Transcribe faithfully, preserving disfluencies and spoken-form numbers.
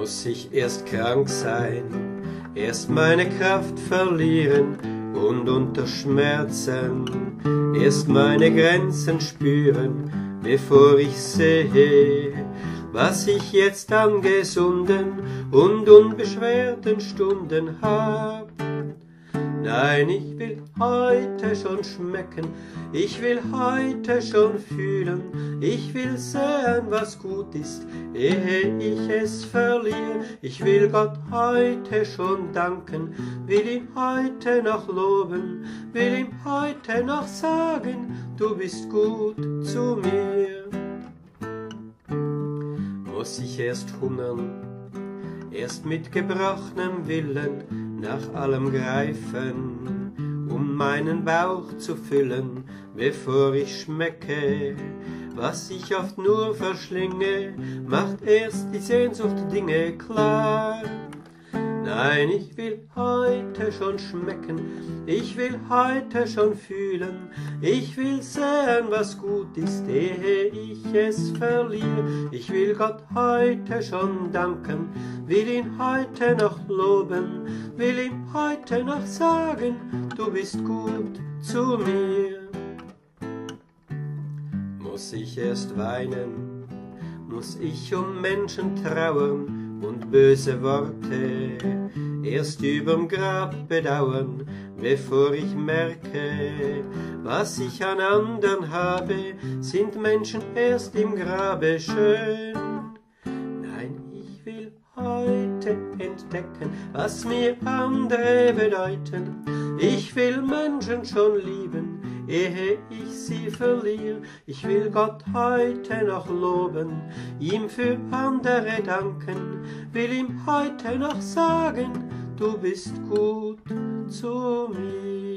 Muss ich erst krank sein, erst meine Kraft verlieren und unter Schmerzen erst meine Grenzen spüren, bevor ich sehe, was ich jetzt an gesunden und unbeschwerten Stunden hab. Nein, ich will heute schon schmecken, ich will heute schon fühlen, ich will sehen, was gut ist, ehe ich es verliere. Ich will Gott heute schon danken, will ihn heute noch loben, will ihm heute noch sagen, du bist gut zu mir. Muss ich erst hungern, erst mit gebrochenem Willen nach allem greifen, um meinen Bauch zu füllen, bevor ich schmecke, was ich oft nur verschlinge, macht erst die Sehnsucht Dinge klar. Nein, ich will heute schon schmecken, ich will heute schon fühlen, ich will sehen, was gut ist, ehe ich es verliere. Ich will Gott heute schon danken, will ihn heute noch loben, will ihm heute noch sagen, du bist gut zu mir. Muss ich erst weinen, muss ich um Menschen trauern und böse Worte erst überm Grab bedauern, bevor ich merke, was ich an anderen habe, sind Menschen erst im Grabe schön. Nein, ich will heute entdecken, was mir andere bedeuten. Ich will Menschen schon lieben, ehe ich sie verliere. Ich will Gott heute noch loben, ihm für andere danken, will ihm heute noch sagen, du bist gut zu mir.